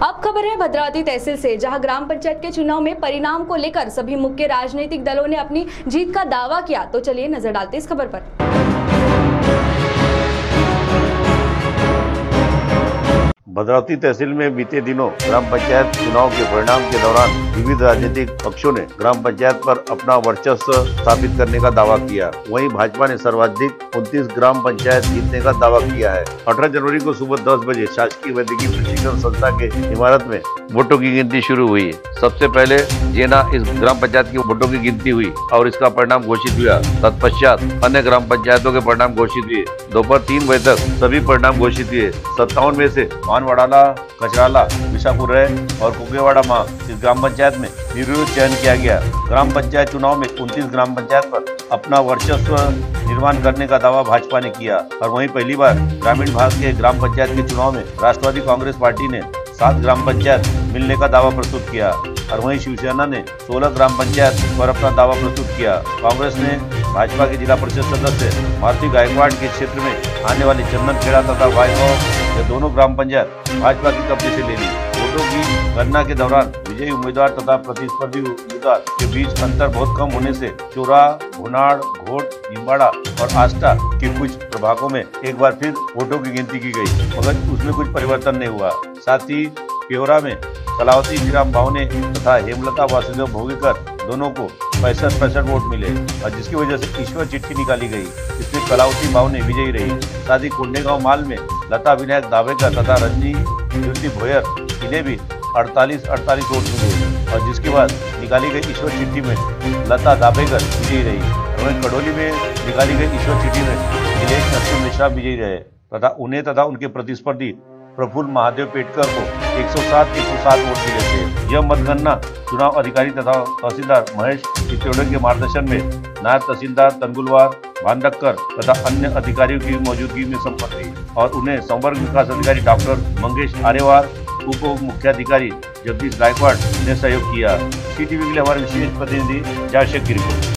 अब खबर है भद्रावती तहसील से, जहां ग्राम पंचायत के चुनाव में परिणाम को लेकर सभी मुख्य राजनीतिक दलों ने अपनी जीत का दावा किया। तो चलिए नजर डालते इस खबर पर। भद्रावती तहसील में बीते दिनों ग्राम पंचायत चुनाव के परिणाम के दौरान विविध राजनीतिक पक्षों ने ग्राम पंचायत पर अपना वर्चस्व स्थापित करने का दावा किया। वहीं भाजपा ने सर्वाधिक 29 ग्राम पंचायत जीतने का दावा किया है। 18 जनवरी को सुबह 10 बजे शासकीय वैद्यकीय प्रशिक्षण संस्था के इमारत में वोटों की गिनती शुरू हुई। सबसे पहले जेना इस ग्राम पंचायत की वोटों की गिनती हुई और इसका परिणाम घोषित हुआ। तत्पश्चात अन्य ग्राम पंचायतों के परिणाम घोषित हुए। दोपहर 3 बजे तक सभी परिणाम घोषित हुए। 57 में से वड़ाला, कचराला, विशापुर और कुकेवाड़ा मां इस ग्राम पंचायत में निर्विरोध चयन किया गया। ग्राम पंचायत चुनाव में 29 ग्राम पंचायत पर अपना वर्चस्व निर्माण करने का दावा भाजपा ने किया और वहीं पहली बार ग्रामीण भाग के ग्राम पंचायत के चुनाव में राष्ट्रवादी कांग्रेस पार्टी ने 7 ग्राम पंचायत मिलने का दावा प्रस्तुत किया और वहीं शिवसेना ने 16 ग्राम पंचायत पर अपना दावा प्रस्तुत किया। कांग्रेस ने भाजपा के जिला परिषद सदस्य मारुति गायकवाड़ के क्षेत्र में आने वाली चंदनखेड़ा तथा गायगांव ये दोनों ग्राम पंचायत भाजपा की कब्जे से ले ली। वोटों की गणना के दौरान विजयी उम्मीदवार तथा प्रतिस्पर्धी उम्मीदवार के बीच अंतर बहुत कम होने से चोरा, भुनाड़, घोट, निम्बाड़ा और आष्टा के कुछ प्रभागों में एक बार फिर वोटों की गिनती की गई, मगर उसमें कुछ परिवर्तन नहीं हुआ। साथ ही केवरा में कलावती श्रीराम भावने तथा हेमलता वासुदेव भोगीकर दोनों को 65 वोट मिले और जिसकी वजह से ईश्वर चिट्ठी निकाली गई। इसमें कलावती भावने विजयी रही। साथ ही कोंडेगांव माल में लता विनायक दावेकर तथा रजनी ज्योति भोयर इन्हें भी 48 वोट मिले और जिसके बाद निकाली गई ईश्वर चिट्ठी में लता दावेकर विजयी रही। वहीं कड़ोली में निकाली गई ईश्वर चिट्ठी में नीलेश नरसिंह मिश्रा विजयी रहे तथा उन्हें तथा उनके प्रतिस्पर्धी प्रफुल्ल महादेव पेटकर को 107 वोट मिले थे। यह मतगणना चुनाव अधिकारी तथा तहसीलदार महेश चित्तौड़े के मार्गदर्शन में नायब तहसीलदार तंगुलवार, भांडक्कर तथा अन्य अधिकारियों की मौजूदगी में संपन्न हुई और उन्हें संवर्ग विकास अधिकारी डॉक्टर मंगेश आर्यवार, उप मुख्याधिकारी जगदीश गायकवाड़ ने सहयोग किया। CTV के लिए हमारे विशेष प्रतिनिधि जाशेक की रिपोर्ट।